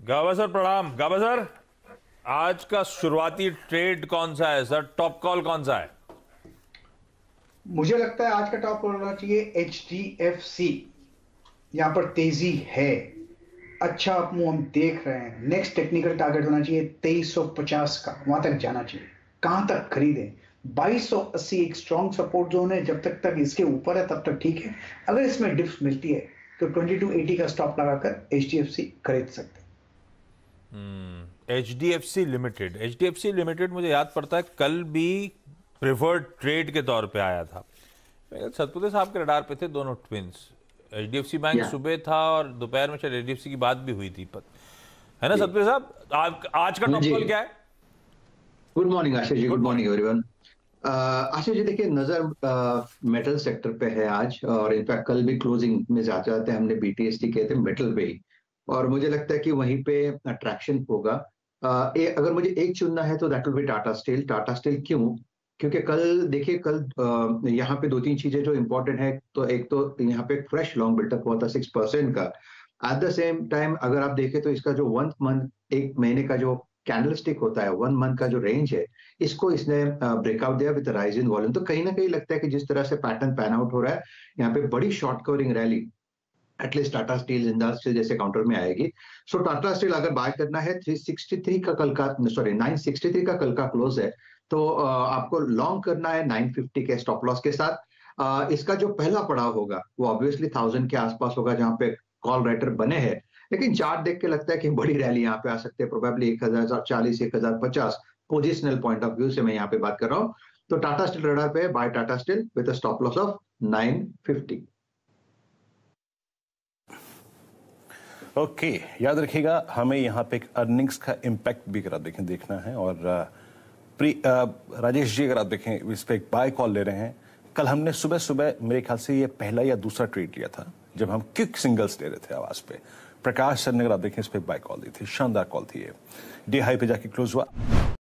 गाबा sir प्रणाम। गाबा sir, आज का शुरुआती ट्रेड कौन सा है सर? टॉप कॉल कौन सा है? मुझे लगता है आज का टॉप होना चाहिए HDFC। यहां पर तेजी है, अच्छा अपमूव हम देख रहे हैं। नेक्स्ट टेक्निकल टारगेट होना चाहिए 2350 का, वहां तक जाना चाहिए। कहां तक खरीदें? 2280 एक स्ट्रॉन्ग सपोर्ट जोन है। जब तक इसके ऊपर है तब तक ठीक है। अगर इसमें डिप्स मिलती है तो 2280 का स्टॉप लगाकर HDFC खरीद सकते हैं। H D F C limited मुझे याद पड़ता है कल भी प्रिफर्ड ट्रेड के तौर पे आया था। सतपुते साहब के रडार पे थे दोनों ट्विंस। HDFC बैंक या सुबह था और दोपहर में शायद HDFC की बात भी हुई थी, है ना जी सतपुते साहब? आज का टॉप जी। कॉल क्या है? Good morning Ashish ji, good good morning morning. Everyone. Ashish ji देखिए, नजर मेटल सेक्टर पे है आज, और इनफैक्ट कल भी क्लोजिंग में जाते जाते हमने BTST किए थे मेटल पे ही, और मुझे लगता है कि वहीं पे अट्रैक्शन होगा। अगर मुझे एक चुनना है तो that will be Tata steel. Tata steel क्यों? क्योंकि कल देखिए, कल यहाँ पे दो तीन चीजें जो इंपॉर्टेंट है। तो एक तो यहाँ पे फ्रेश लॉन्ग बिल्टअप हुआ था 6% का। एट द सेम टाइम अगर आप देखें तो इसका जो 1 मंथ, एक महीने का जो कैंडलस्टिक होता है, 1 मंथ का जो रेंज है, इसको इसने ब्रेकआउट दिया विद राइज इन वॉल्यूम। तो कहीं ना कहीं लगता है कि जिस तरह से पैटर्न पैन आउट हो रहा है, यहाँ पे बड़ी short covering rally at least Tata steel, Jindal steel जैसे काउंटर में आएगी। सो टाटा स्टील अगर बाय करना है, 363 का कल का, सॉरी 963 का कल का क्लोज है, तो आपको लॉन्ग करना है 950 के स्टॉप लॉस के साथ। इसका जो पहला पड़ाव होगा वो ऑब्वियसली 1000 के आसपास होगा, जहां पे कॉल राइटर बने हैं। लेकिन चार्ट देख के लगता है कि बड़ी रैली यहाँ पे आ सकती है, probably 1040, 1050 positional point of view से मैं यहाँ पे बात कर रहा हूँ। तो टाटा स्टील रडार पे buy Tata steel with stop loss of 950। Okay याद रखिएगा, हमें यहाँ पे एक अर्निंग्स का इम्पैक्ट भी करा देखना है। और राजेश जी, अगर आप देखें इस पे एक बाय कॉल ले रहे हैं। कल हमने सुबह सुबह मेरे ख्याल से ये पहला या दूसरा ट्रेड लिया था जब हम क्विक सिंगल्स ले रहे थे आवाज पे। प्रकाश सर ने, अगर आप देखें, इस पे बाय कॉल दी थी, शानदार कॉल थी ये। डे हाई पे जाके क्लोज हुआ।